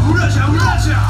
우라자 우라자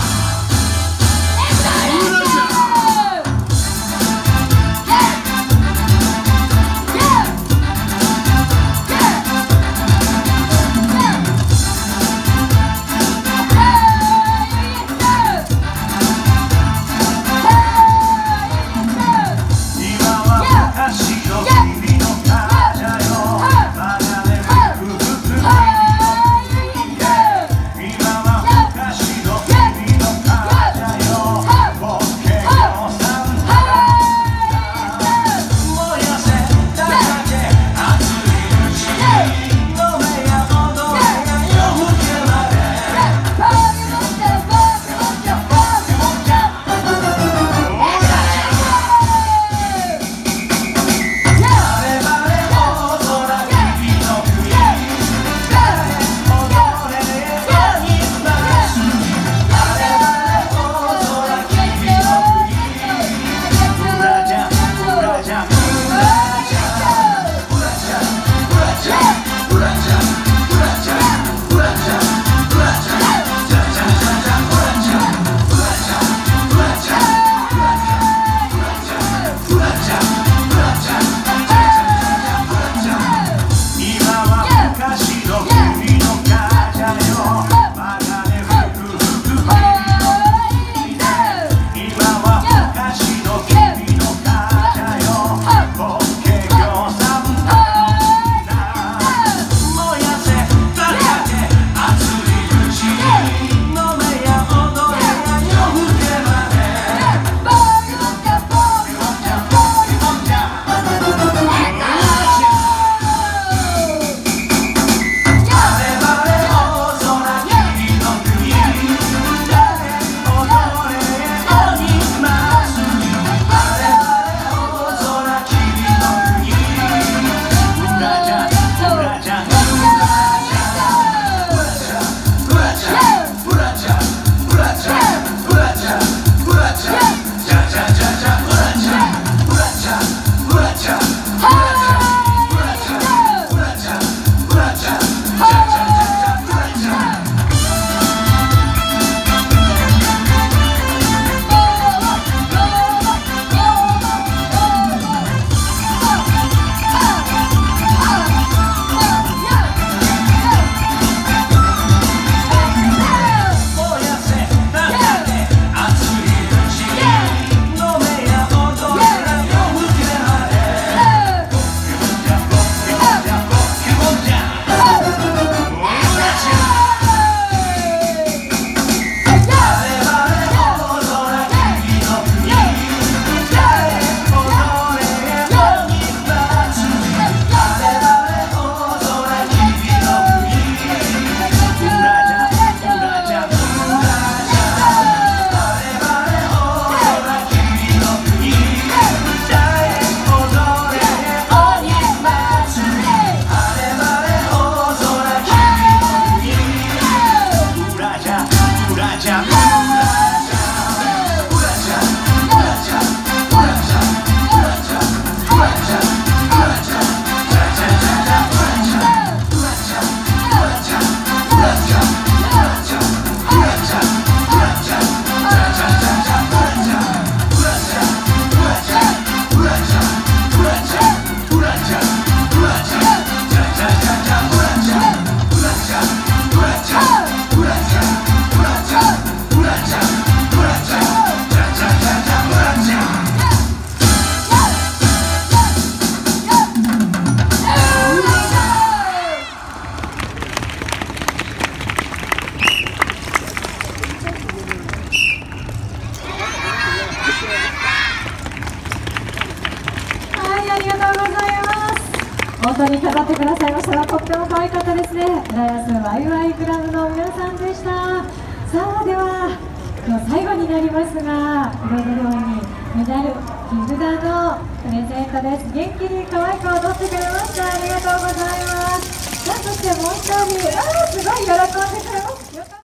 本当に飾ってくださいましたが、とっても可愛かったですね。浦安ワイワイクラブの皆さんでした。さあ、では今日最後になりますが、彩りにメダル、木札のプレゼントです。元気に可愛く踊ってくれました。ありがとうございます。さあ、そしてもう一人、すごい喜んでく